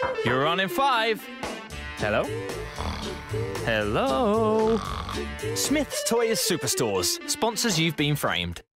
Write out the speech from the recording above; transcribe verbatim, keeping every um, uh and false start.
You're on in five. Hello? Hello? Smith's Toys Superstores sponsors You've Been Framed.